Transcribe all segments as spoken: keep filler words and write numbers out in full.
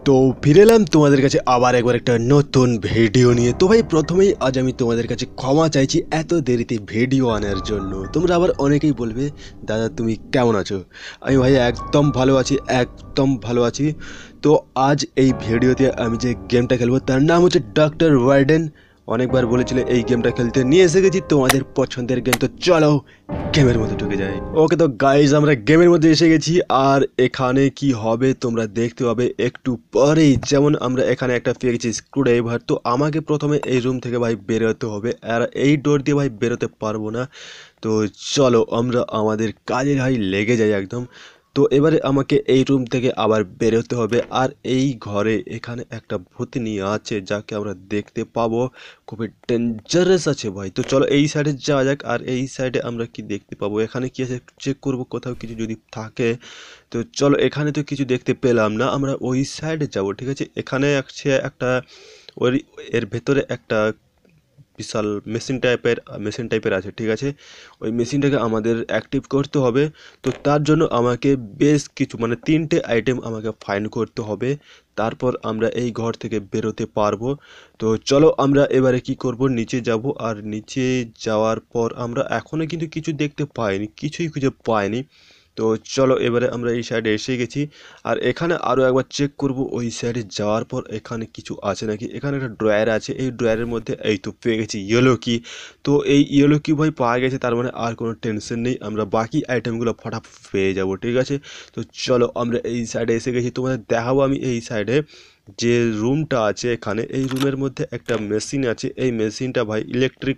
তো ফিরে এলাম তোমাদের কাছে আবার একবার একটা নতুন ভিডিও নিয়ে। তো ভাই প্রথমেই আজ আমি তোমাদের কাছে ক্ষমা চাইছি এত দেরিতে ভিডিও আনার জন্য। তোমরা আবার অনেকেই বলবে দাদা তুমি কেমন আছো। আমি ভাই একদম ভালো আছি, একদম ভালো আছি। তো আজ এই ভিডিওতে আমি যে গেমটা খেলবো তার নাম হচ্ছে ডক্টর ওয়ার্ডেন। অনেকবার বলেছিল এই গেমটা খেলতে, নিয়ে এসে গেছি তোমাদের পছন্দের গেম। তো চলো গেমের মধ্যে ঢুকে যাই। ওকে তো গাইজ আমরা গেমের মধ্যে এসে গেছি, আর এখানে কি হবে তোমরা দেখতে পাবে একটু পরেই। যেমন আমরা এখানে একটা পেয়ে গেছি স্ক্রুড্রাইভার। তো আমাকে প্রথমে এই রুম থেকে ভাই বেরোতে হবে, আর এই ডোর দিয়ে ভাই বেরোতে পারবো না। তো চলো আমরা আমাদের কাজে ভাই লেগে যাই একদম। তো এবারে আমাকে এই রুম থেকে আবার বেরোতে হবে, আর এই ঘরে এখানে একটা ভূতনি আছে যাকে আমরা দেখতে পাবো। খুবই ডেঞ্জারাস আছে ভাই। তো চলো এই সাইডে যাওয়া যাক, আর এই সাইডে আমরা কি দেখতে পাবো, এখানে কি আছে চেক করবো কোথাও কিছু যদি থাকে। তো চলো এখানে তো কিছু দেখতে পেলাম না, আমরা ওই সাইডে যাব। ঠিক আছে, এখানে আছে একটা ওই এর ভেতরে একটা বিশাল মেশিন টাইপের মেশিন টাইপের আছে। ঠিক আছে, ওই মেশিনটাকে আমাদের অ্যাক্টিভ করতে হবে। তো তার জন্য আমাকে বেশ কিছু মানে তিনটে আইটেম আমাকে ফাইন্ড করতে হবে, তারপর আমরা এই ঘর থেকে বেরোতে পারবো। তো চলো আমরা এবারে কি করব, নিচে যাব। আর নিচে যাওয়ার পর আমরা এখনো কিন্তু কিছু দেখতে পাইনি, কিছুই খুঁজে পাইনি। তো চলো এবারে আমরা এই সাইডে এসে গেছি, আর এখানে আরও একবার চেক করব ওই সাইডে যাওয়ার পর এখানে কিছু আছে নাকি। এখানে একটা ড্রয়ার আছে, এই ড্রয়ারের মধ্যে এই তো পেয়ে গেছি ইয়েলো কি। তো এই ইয়েলো কি ভাই পাওয়া গেছে, তার মানে আর কোনো টেনশন নেই, আমরা বাকি আইটেমগুলো ফটাফট পেয়ে যাব। ঠিক আছে, তো চলো আমরা এই সাইডে এসে গেছি, তোমাদের দেখাবো আমি এই সাইডে যে রুমটা আছে। এখানে এই রুমের মধ্যে একটা মেশিন আছে, এই মেশিনটা ভাই ইলেকট্রিক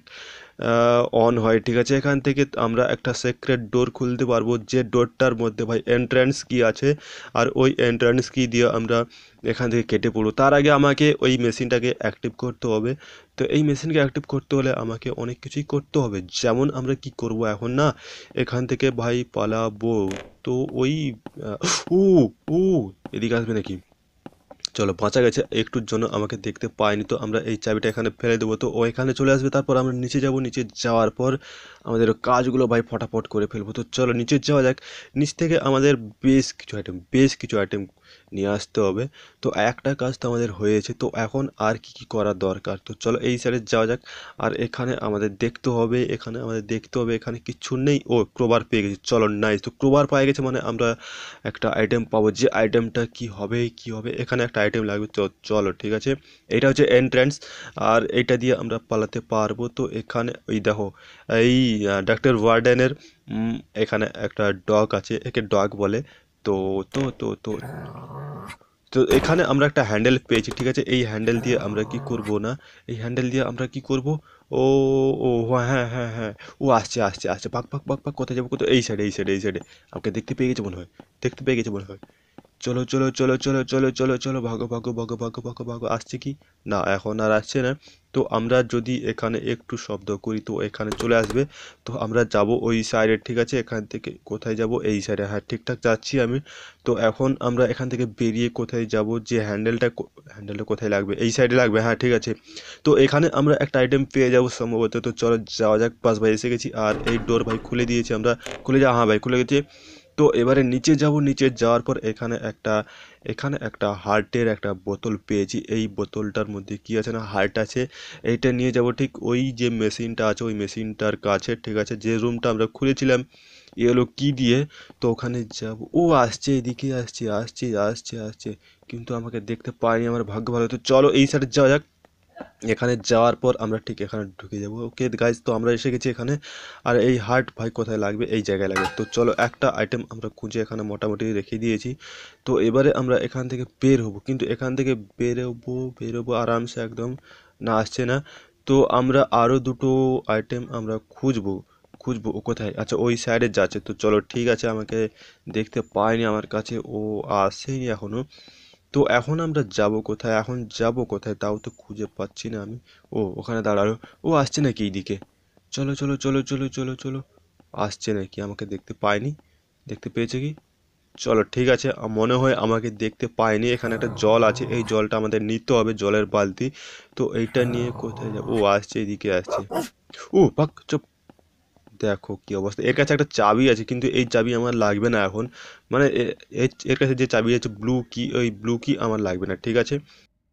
অন হয়। ঠিক আছে, এখান থেকে আমরা একটা সিক্রেট ডোর খুলতে পারবো, যে ডোরটার মধ্যে ভাই এন্ট্রান্স কি আছে, আর ওই এন্ট্রান্স কি দিয়ে আমরা এখান থেকে কেটে পড়বো। তার আগে আমাকে ওই মেশিনটাকে অ্যাক্টিভ করতে হবে। তো এই মেশিনকে অ্যাক্টিভ করতে হলে আমাকে অনেক কিছুই করতে হবে, যেমন আমরা কি করব এখন না, এখান থেকে ভাই পালাবো। তো ওই আহ, উ উ এদিকে আসবে নাকি। চলো বাঁচা গেছে একটুর জন্য, আমাকে দেখতে পায়নি। তো আমরা এই চাবিটা এখানে ফেলে দেবো, তো ও এখানে চলে আসবে। তারপর আমরা নিচে যাব, নিচে যাওয়ার পর আমাদের কাজগুলো ভাই ফটাফট করে ফেলবো। তো চলো নিচে যাওয়া যাক। নিচ থেকে আমাদের বেশ কিছু আইটেম বেশ কিছু আইটেম নিয়ে আসতে হবে। তো একটা কাজ তো আমাদের হয়েছে, তো এখন আর কি কি করা দরকার। তো চলো এই সাইডে যাওয়া যাক। আর এখানে আমাদের দেখতে হবে এখানে আমাদের দেখতে হবে এখানে কিচ্ছু নেই। ও ক্রোবার পেয়ে গেছি, চলো নাইস। তো ক্রোবার পেয়ে গেছে মানে আমরা একটা আইটেম পাবো, যে আইটেমটা কি হবে কি হবে এখানে একটা আইটেম লাগবে। তো চলো ঠিক আছে, এইটা হচ্ছে এন্ট্রান্স, আর এইটা দিয়ে আমরা পালাতে পারবো। তো এখানে ওই দেখো এই ডাক্তার ওয়ার্ডেনের এখানে একটা ডগ আছে, একে ডগ বলে। তো তো তো তো তো এখানে আমরা একটা হ্যান্ডেল পেয়েছি। ঠিক আছে, এই হ্যান্ডেল দিয়ে আমরা কি করব না, এই হ্যান্ডেল দিয়ে আমরা কি করব। ও ও হ্যাঁ হ্যাঁ হ্যাঁ, ও আসছে আসছে আসছে, পাক পাক পাক পাক, কোথায় যাবো কোথায়, এই সাইডে এই সাইডে এই সাইডে। আমাকে দেখতে পেয়ে গেছে মনে হয়, দেখতে পেয়ে গেছে মনে হয়। চলো চলো চলো চলো চলো চলো চলো, ভাগো ভাগো ভাগো ভাগো ভাগো ভাগো। আসছে কি না, এখন আর আসছে না। তো আমরা যদি এখানে একটু শব্দ করি তো এখানে চলে আসবে। তো আমরা যাব ওই সাইডে। ঠিক আছে, এখান থেকে কোথায় যাব, এই সাইডে। হ্যাঁ ঠিকঠাক যাচ্ছি আমি। তো এখন আমরা এখান থেকে বেরিয়ে কোথায় যাব, যে হ্যান্ডেলটা হ্যান্ডেলটা কোথায় লাগবে, এই সাইডে লাগবে। হ্যাঁ ঠিক আছে, তো এখানে আমরা একটা আইটেম পেয়ে যাবো সম্ভবত। তো চলো যাওয়া যাক, বাস ভাই এসে গেছি, আর এই ডোর ভাই খুলে দিয়েছি আমরা। খুলে যাওয়া, হ্যাঁ ভাই খুলে গেছে। তো এবারে নিচে যাব, নিচে যাওয়ার পর এখানে একটা এখানে একটা হার্টের একটা বোতল পেয়েছি। এই বোতলটার মধ্যে কি আছে না, হার্ট আছে। এইটা নিয়ে যাব ঠিক ওই যে মেশিনটা আছে ওই মেশিনটার কাছে। ঠিক আছে, যে রুমটা আমরা খুলেছিলাম ইয়েলো কি দিয়ে। তো ওখানে যাব। ও আসছে, এদিকে আসছে আসছে আসছে আসছে, কিন্তু আমাকে দেখতে পাইনি, আমার ভাগ্য ভালো। তো চলো এই সাইডে যাওয়া যাক। এখানে যাওয়ার পর আমরা ঠিক এখানে ঢুকে যাবো। ওকে গাইজ, তো আমরা এসে গেছি এখানে। আর এই হার্ট ভাই কোথায় লাগবে, এই জায়গায় লাগবে। তো চলো একটা আইটেম আমরা খুঁজে এখানে মোটামুটি রেখে দিয়েছি। তো এবারে আমরা এখান থেকে বের হবো, কিন্তু এখান থেকে বেরোবো বেরোবো আরামসে একদম। না আসছে না। তো আমরা আরও দুটো আইটেম আমরা খুঁজবো খুঁজবো ও কোথায়, আচ্ছা ওই সাইডে যাচ্ছে। তো চলো ঠিক আছে, আমাকে দেখতে পাইনি, আমার কাছে ও আসেনি এখনো। তো এখন আমরা যাব কোথায়, এখন যাব কোথায় তাও তো খুঁজে পাচ্ছি না আমি। ও ওখানে দাঁড়ালো, ও আসছে নাকি এইদিকে। চলো চলো চলো চলো চলো চলো, আসছে নাকি, আমাকে দেখতে পায়নি, দেখতে পেয়েছে কি। চলো ঠিক আছে, আ- মনে হয় আমাকে দেখতে পায়নি। এখানে একটা জল আছে, এই জলটা আমাদের নিতে হবে, জলের বালতি। তো এইটা নিয়ে কোথায় যাব, ও আসছে এদিকে আসছে। ও পাক চুপ, দেখো কি অবস্থা, এর কাছে একটা চাবি আছে কিন্তু এই চাবি আমার লাগবে না এখন, মানে এ- এ- এর কাছে যে চাবি আছে ব্লু কি, ওই ব্লু কি আমার লাগবে না, ঠিক আছে।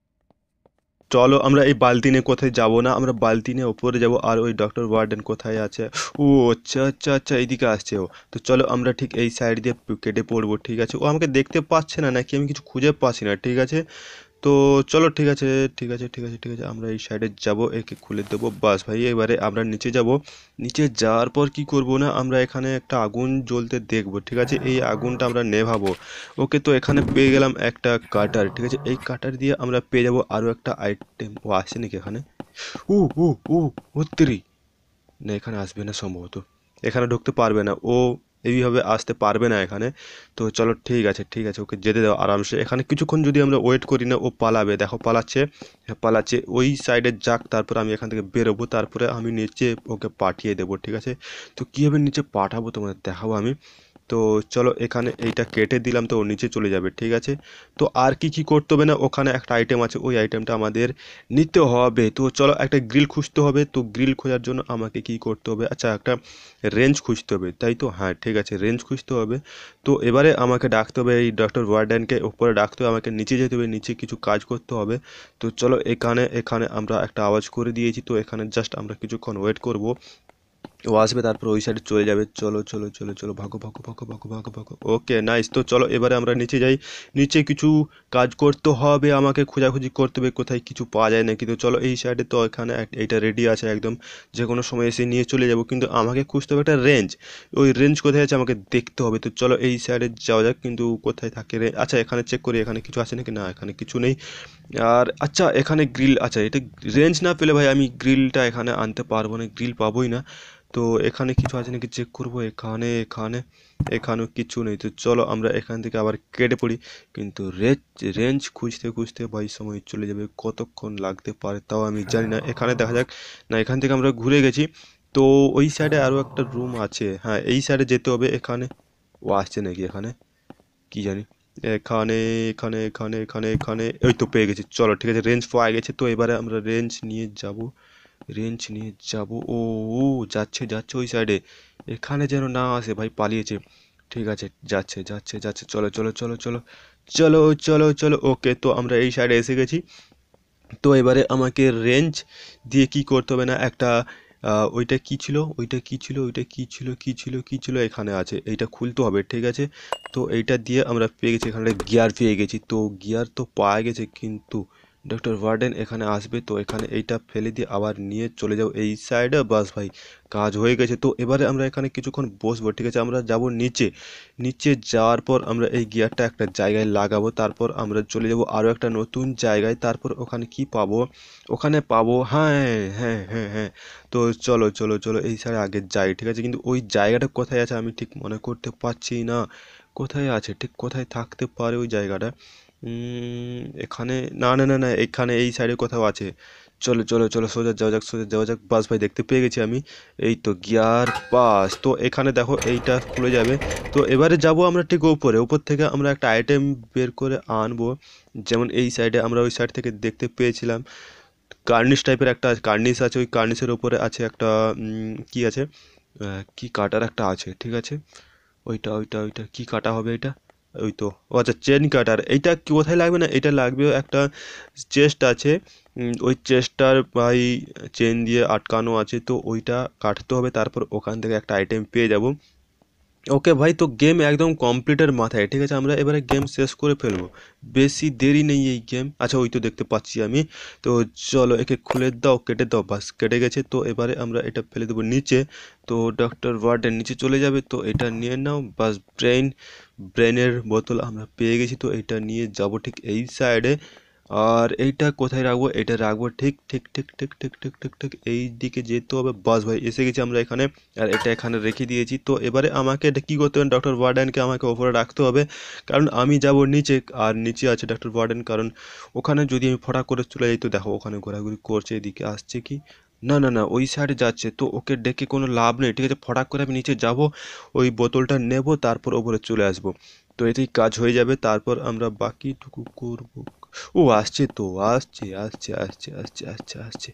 চলো আমরা এই বালতি নিয়ে কোথায় যাব না, আমরা বালতি নিয়ে ওপরে যাব। আর ওই ডক্টর ওয়ার্ডেন কোথায় আছে? ও আচ্ছা আচ্ছা আচ্ছা, এইদিকে আসছে ও। তো চলো আমরা ঠিক এই সাইড দিয়ে পে- কেটে পড়বো, ঠিক আছে। ও আমাকে দেখতে পাচ্ছে না নাকি আমি কিছু খুঁজে পাচ্ছি না, ঠিক আছে। তো চলো ঠিক আছে ঠিক আছে ঠিক আছে ঠিক আছে, আমরা এই সাইডে যাব, একে খুলে দেবো। বাস ভাই, এবারে আমরা নিচে যাব। নিচে যাওয়ার পর কি করব না, আমরা এখানে একটা আগুন জ্বলতে দেখবো, ঠিক আছে। এই আগুনটা আমরা নেভাবো। ওকে, তো এখানে পেয়ে গেলাম একটা কাটার, ঠিক আছে। এই কাটার দিয়ে আমরা পেয়ে যাব আরও একটা আইটেম। ও আসছে নাকি এখানে? ও ও ও হত্তেরি, না এখানে আসবে না সম্ভবত, এখানে ঢুকতে পারবে না ও, এইভাবে আসতে পারবে না এখানে। তো চলো ঠিক আছে ঠিক আছে, ওকে যেতে দাও আরামসে। এখানে কিছুক্ষণ যদি আমরা ওয়েট করি না, ও পালাবে, দেখো পালাচ্ছে। হ্যাঁ পালাচ্ছে, ওই সাইডে যাক, তারপর আমি এখান থেকে বেরোবো, তারপরে আমি নিচে ওকে পাঠিয়ে দেবো, ঠিক আছে। তো কীভাবে নিচে পাঠাবো তোমাদের দেখাবো আমি। তো চলো এখানে এইটা কেটে দিলাম, তো ও নিচে চলে যাবে, ঠিক আছে। তো আর কি কি করতে হবে না, ওখানে একটা আইটেম আছে, ওই আইটেমটা আমাদের নিতে হবে। তো চলো একটা গ্রিল খুঁজতে হবে। তো গ্রিল খোঁজার জন্য আমাকে কি করতে হবে, আচ্ছা একটা রেঞ্জ খুঁজতে হবে, তাই তো, হ্যাঁ ঠিক আছে রেঞ্জ খুঁজতে হবে। তো এবারে আমাকে ডাকতে হবে এই ডক্টর ওয়ার্ডেনকে, উপরে ডাকতে হবে, আমাকে নিচে যেতে হবে, নিচে কিছু কাজ করতে হবে। তো চলো এখানে এখানে আমরা একটা আওয়াজ করে দিয়েছি, তো এখানে জাস্ট আমরা কিছুক্ষণ ওয়েট করব, ও আসবে তারপর ওই সাইডে চলে যাবে। চলো চলো চলো চলো, ভাগো ভাগো ভাগো ভাগো ভাগো ভাগো। ওকে নাইস, তো চলো এবারে আমরা নিচে যাই। নিচে কিছু কাজ করতে হবে, আমাকে খোঁজাখুঁজি করতে হবে কোথায় কিছু পাওয়া যায় নাকি। তো চলো এই সাইডে, তো এখানে এক- এইটা রেডি আছে একদম, যে কোনো সময় এসে নিয়ে চলে যাব, কিন্তু আমাকে খুঁজতে হবে একটা রেঞ্জ। ওই রেঞ্জ কোথায় আছে আমাকে দেখতে হবে। তো চলো এই সাইডে যাওয়া যাক, কিন্তু কোথায় থাকে রে, আচ্ছা এখানে চেক করি এখানে কিছু আছে নাকি, না এখানে কিছু নেই। আর আচ্ছা এখানে গ্রিল, আচ্ছা এটা রেঞ্জ না পেলে ভাই আমি গ্রিলটা এখানে আনতে পারবো না, গ্রিল পাবোই না। তো এখানে কিছু আছে নাকি চেক করবো, এখানে এখানে এখানেও কিছু নেই। তো চলো আমরা এখান থেকে আবার কেটে পড়ি, কিন্তু রেঞ্জ রেঞ্জ খুঁজতে খুঁজতে ভাই সময় চলে যাবে, কতক্ষণ লাগতে পারে তাও আমি জানি না। এখানে দেখা যাক, না এখান থেকে আমরা ঘুরে গেছি। তো ওই সাইডে আরও একটা রুম আছে, হ্যাঁ এই সাইডে যেতে হবে। এখানে ও আসছে নাকি এখানে, কি জানি। এখানে এখানে এখানে এখানে এখানে ওই তো পেয়ে গেছি, চলো ঠিক আছে রেঞ্জ পাওয়া গেছে। তো এবারে আমরা রেঞ্জ নিয়ে যাব, রেঞ্জ নিয়ে যাব। ও ও, যাচ্ছে যাচ্ছে ওই সাইডে, এখানে যেন না আসে ভাই, পালিয়েছে। ঠিক আছে যাচ্ছে যাচ্ছে যাচ্ছে, চলো চলো চলো চলো চলো চলো চলো। ওকে, তো আমরা এই সাইডে এসে গেছি। তো এবারে আমাকে রেঞ্জ দিয়ে কি করতে হবে না, একটা আহ, ওইটা কি ছিল, ওইটা কি ছিল, ওইটা কি ছিল, কি ছিল, কি ছিল, এখানে আছে, এইটা খুলতে হবে, ঠিক আছে। তো এইটা দিয়ে আমরা পেয়ে গেছি, এখানে গিয়ার পেয়ে গেছি। তো গিয়ার তো পাওয়া গেছে, কিন্তু ডক্টর ওয়ার্ডেন এখানে আসবে, তো এখানে এইটা ফেলে দিয়ে আবার নিয়ে চলে যাও এই সাইডে। বাস ভাই কাজ হয়ে গেছে। তো এবারে আমরা এখানে কিছুক্ষণ বসবো, ঠিক আছে। আমরা যাব নিচে, নিচে যাওয়ার পর আমরা এই গিয়ারটা একটা জায়গায় লাগাবো, তারপর আমরা চলে যাব আরও একটা নতুন জায়গায়। তারপর ওখানে কি পাবো, ওখানে পাবো, হ্যাঁ হ্যাঁ হ্যাঁ হ্যাঁ। তো চলো চলো চলো এই সাইডে আগে যাই, ঠিক আছে। কিন্তু ওই জায়গাটা কোথায় আছে আমি ঠিক মনে করতে পারছি না, কোথায় আছে, ঠিক কোথায় থাকতে পারে ওই জায়গাটা। উম, এখানে, না না না না, এখানে এই সাইডে কোথাও আছে। চলো চলো চলো সোজা যাওয়া যাক, সোজা যাওয়া যাক। বাস ভাই দেখতে পেয়ে গেছি আমি, এই তো গিয়ার পাস। তো এখানে দেখো এইটা খুলে যাবে। তো এবারে যাব আমরা ঠিক উপরে, উপর থেকে আমরা একটা আইটেম বের করে আনবো। যেমন এই সাইডে আমরা ওই সাইড থেকে দেখতে পেয়েছিলাম কার্নিশ টাইপের একটা কার্নিশ আছে, ওই কার্নিশের উপরে আছে একটা উম, কি আছে, আহ, কি কাটার একটা আছে, ঠিক আছে। ওইটা ওইটা ওইটা কি কাটা হবে এটা, ওই তো, ও আচ্ছা চেন কাটার। এইটা কি কোথায় লাগবে না, এটা লাগবে একটা চেস্ট আছে, উম, ওই চেস্টটার ভাই চেন দিয়ে আটকানো আছে, তো ওইটা কাটতে হবে, তারপর ওখান থেকে একটা আইটেম পেয়ে যাব। ওকে ভাই, তো গেম একদম কমপ্লিটের মাথায়, ঠিক আছে। আমরা এবারে গেম শেষ করে ফেলবো, বেশি দেরি নেই এই গেম। আচ্ছা ওই তো দেখতে পাচ্ছি আমি। তো চলো একে খুলে দাও, কেটে দাও, বাস কেটে গেছে। তো এবারে আমরা এটা ফেলে দেবো নিচে। তো ডক্টর ওয়ার্ডেন নিচে চলে যাবে, তো এটা নিয়ে নাও, বাস ব্রেন, ব্রেনের বোতল আমরা পেয়ে গেছি। তো এটা নিয়ে যাব ঠিক এই সাইডে। আর এইটা কোথায় রাখবো, এটা রাখবো ঠিক ঠিক ঠিক ঠিক ঠিক ঠিক ঠিক ঠিক এই দিকে যেতে হবে। বাস ভাই এসে গেছি আমরা এখানে, আর এটা এখানে রেখে দিয়েছি। তো এবারে আমাকে এটা কী করতে হবে, ডক্টর ওয়ার্ডেনকে আমাকে ওপরে রাখতে হবে, কারণ আমি যাব নিচে, আর নিচে আছে ডক্টর ওয়ার্ডেন। কারণ ওখানে যদি আমি ফটাক করে চলে যাই, তো দেখো ওখানে ঘোরাঘুরি করছে, এদিকে আসছে কি, না না না ওই সাইডে যাচ্ছে, তো ওকে ডেকে কোনো লাভ নেই, ঠিক আছে। ফটাক করে আমি নিচে যাব, ওই বোতলটা নেব, তারপর ওপরে চলে আসবো। তো এতেই কাজ হয়ে যাবে, তারপর আমরা বাকিটুকু করব। ও আসছে, তো আসছে আসছে আসছে আসছে আসছে আসছে,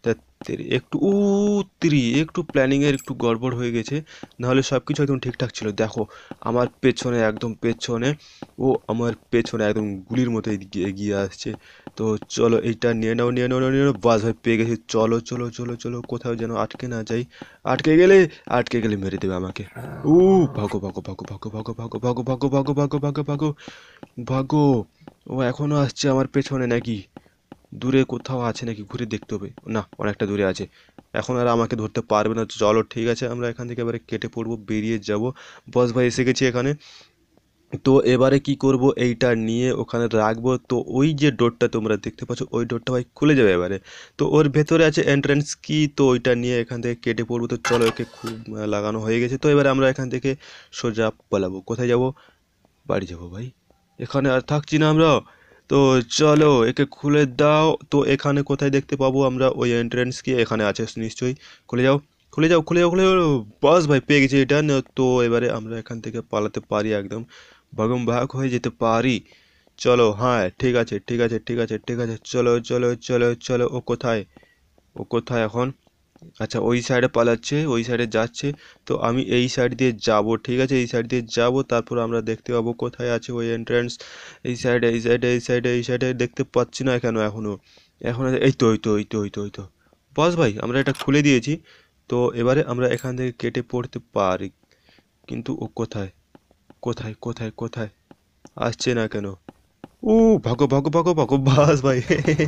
তেরি একটু উ তিরি একটু প্ল্যানিংয়ের একটু গড়বড় হয়ে গেছে, নাহলে সব কিছু একদম ঠিকঠাক ছিল। দেখো আমার পেছনে, একদম পেছনে, ও আমার পেছনে একদম গুলির মতো এদিকে এগিয়ে আসছে। তো চলো এইটা নিয়ে নাও, নিয়ে নাও, নিয়ে নাও। বাস ভাই পেয়ে গেছি। চলো চলো চলো চলো, কোথাও যেন আটকে না যাই। আটকে গেলে আটকে গেলে মেরে দেবে আমাকে। উ ভাগো ভাগো ভাগো ভাগো ভাগো ভাগো ভাগো ভাগো ভাগো ভাগো ভাগো ভাগো ভাগো। ও এখনো আসছে আমার পেছনে নাকি? দূরে কোথাও আছে নাকি? ঘুরে দেখতে হবে। না, অনেকটা দূরে আছে, এখন আর আমাকে ধরতে পারবে না। চলো ঠিক আছে, আমরা এখান থেকে এবারে কেটে পড়বো, বেরিয়ে যাব। বস ভাই এসে গেছি এখানে। তো এবারে কি করব, এইটা নিয়ে ওখানে রাখবো। তো ওই যে ডোরটা তোমরা দেখতে পাচ্ছ, ওই ডোরটা ভাই খুলে যাবে এবারে। তো ওর ভেতরে আছে এন্ট্রান্স কি, তো ওইটা নিয়ে এখান থেকে কেটে পড়বো। তো চলো, একে খুব আহ, লাগানো হয়ে গেছে। তো এবারে আমরা এখান থেকে সোজা পালাবো। কোথায় যাব? বাড়ি যাবো ভাই, এখানে আর থাকছি না আমরা। তো চলো একে খুলে দাও। তো এখানে কোথায় দেখতে পাবো আমরা ওই এন্ট্রান্স কি? এখানে আছে নিশ্চয়ই। খুলে যাও, খুলে যাও, খুলে যাও, খুলে যাও। বাস ভাই পেয়ে গেছি এটা না। তো এবারে আমরা এখান থেকে পালাতে পারি, একদম ভাগম ভাগ হয়ে যেতে পারি। চলো, হ্যাঁ ঠিক আছে ঠিক আছে ঠিক আছে ঠিক আছে, চলো চলো চলো চলো। ও কোথায়? ও কোথায় এখন? আচ্ছা, ওই সাইডে পালাচ্ছে, ওই সাইডে যাচ্ছে। তো আমি এই সাইড দিয়ে যাব, ঠিক আছে, এই সাইড দিয়ে যাব। তারপর আমরা দেখতে পাবো কোথায় আছে ওই এন্ট্রান্স। এই সাইডে, এই সাইডে, এই সাইডে, এই সাইডে দেখতে পাচ্ছি না কেন এখনো? এখন এই তো, ওই তো, ওই তো, ওই তো, ওই তো। বস ভাই আমরা এটা খুলে দিয়েছি। তো এবারে আমরা এখান থেকে কেটে পড়তে পারি, কিন্তু ও কোথায়? কোথায় কোথায় কোথায়? আসছে না কেন? ও ভাগো ভাগো ভাগো ভাগো, বাস ভাই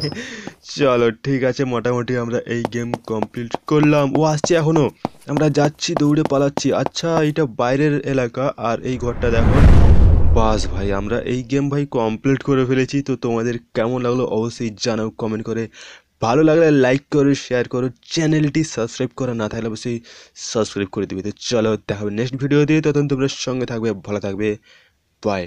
চলো ঠিক আছে, মোটামুটি আমরা এই গেম কমপ্লিট করলাম। ও আসছে এখনো, আমরা যাচ্ছি, দৌড়ে পালাচ্ছি। আচ্ছা, এটা বাইরের এলাকা, আর এই ঘরটা দেখো। বাস ভাই আমরা এই গেম ভাই কমপ্লিট করে ফেলেছি। তো তোমাদের কেমন লাগলো অবশ্যই জানাও কমেন্ট করে। ভালো লাগলে লাইক করো, শেয়ার করো, চ্যানেলটি সাবস্ক্রাইব করা না থাকলে অবশ্যই সাবস্ক্রাইব করে দিবে। তো চলো দেখা হবে নেক্সট ভিডিও দিয়ে, তখন তোমরা সঙ্গে থাকবে, ভালো থাকবে, বাই।